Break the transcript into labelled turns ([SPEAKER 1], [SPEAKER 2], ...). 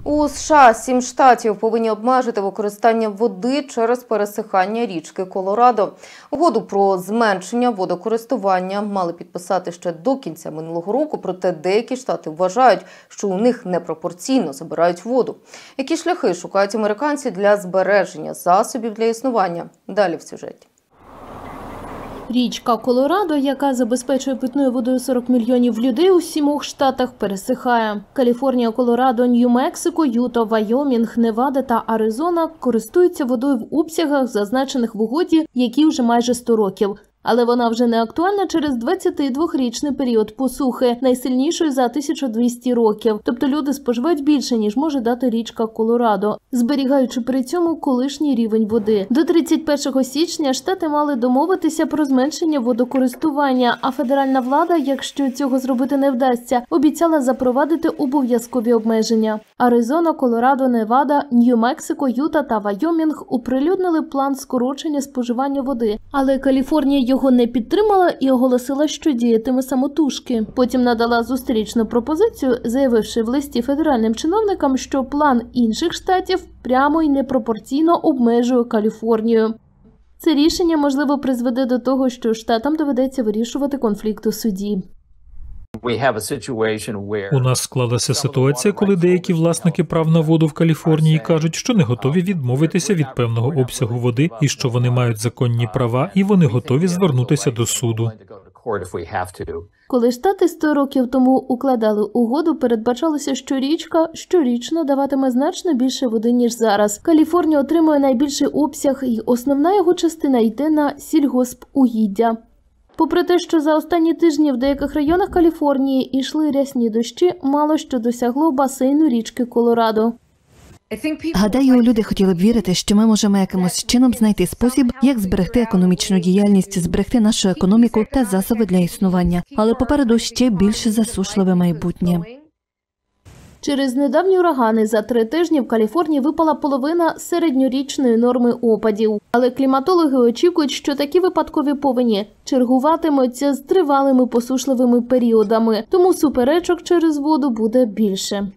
[SPEAKER 1] У США 7 штатів повинні обмежити використання води через пересихання річки Колорадо. Угоду про зменшення водокористування мали підписати ще до кінця минулого року, проте деякі штати вважають, що у них непропорційно забирають воду. Які шляхи шукають американці для збереження засобів для існування? Далі в сюжеті.
[SPEAKER 2] Річка Колорадо, яка забезпечує питною водою 40 мільйонів людей у 7 штатах, пересихає. Каліфорнія, Колорадо, Нью-Мексико, Юта, Вайомінг, Невада та Аризона користуються водою в обсягах, зазначених в угоді, які вже майже 100 років. Але вона вже не актуальна через 22-річний період посухи, найсильнішої за 1200 років. Тобто люди споживають більше, ніж може дати річка Колорадо, зберігаючи при цьому колишній рівень води. До 31 січня штати мали домовитися про зменшення водокористування, а федеральна влада, якщо цього зробити не вдасться, обіцяла запровадити обов'язкові обмеження. Аризона, Колорадо, Невада, Нью-Мексико, Юта та Вайомінг оприлюднили план скорочення споживання води, але Каліфорнія його не підтримала і оголосила, що діятиме самотужки. Потім надала зустрічну пропозицію, заявивши в листі федеральним чиновникам, що план інших штатів прямо і непропорційно обмежує Каліфорнію. Це рішення, можливо, призведе до того, що штатам доведеться вирішувати конфлікт у суді.
[SPEAKER 3] У нас склалася ситуація, коли деякі власники прав на воду в Каліфорнії кажуть, що не готові відмовитися від певного обсягу води і що вони мають законні права, і вони готові звернутися до суду.
[SPEAKER 2] Коли штати 100 років тому укладали угоду, передбачалося, що річка щорічно даватиме значно більше води, ніж зараз. Каліфорнія отримує найбільший обсяг, і основна його частина йде на сільгоспугіддя. Попри те, що за останні тижні в деяких районах Каліфорнії йшли рясні дощі, мало що досягло басейну річки Колорадо.
[SPEAKER 4] Гадаю, люди хотіли б вірити, що ми можемо якимось чином знайти спосіб, як зберегти економічну діяльність, зберегти нашу економіку та засоби для існування. Але попереду ще більш засушливе майбутнє.
[SPEAKER 2] Через недавні урагани за 3 тижні в Каліфорнії випала половина середньорічної норми опадів. Але кліматологи очікують, що такі випадкові повені чергуватимуться з тривалими посушливими періодами, тому суперечок через воду буде більше.